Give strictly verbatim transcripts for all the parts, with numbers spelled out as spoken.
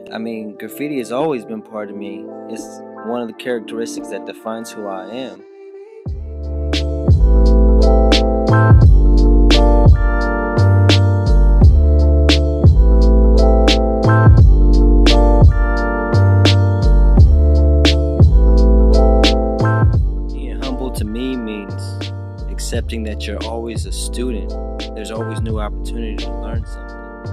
I mean, graffiti has always been part of me. It's one of the characteristics that defines who I am. Being humble to me means accepting that you're always a student. There's always new opportunity to learn something.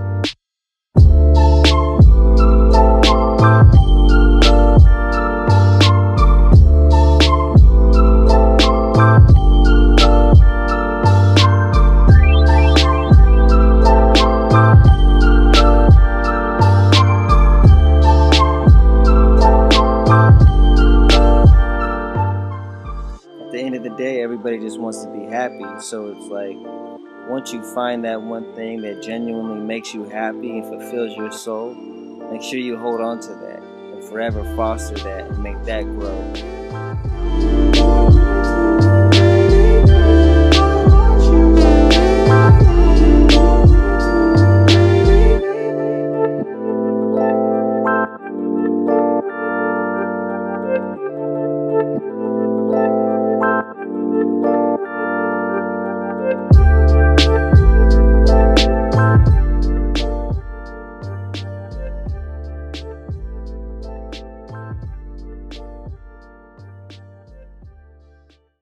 At the end of the day, everybody just wants to be happy. So it's like, once you find that one thing that genuinely makes you happy and fulfills your soul, make sure you hold on to that and forever foster that and make that grow.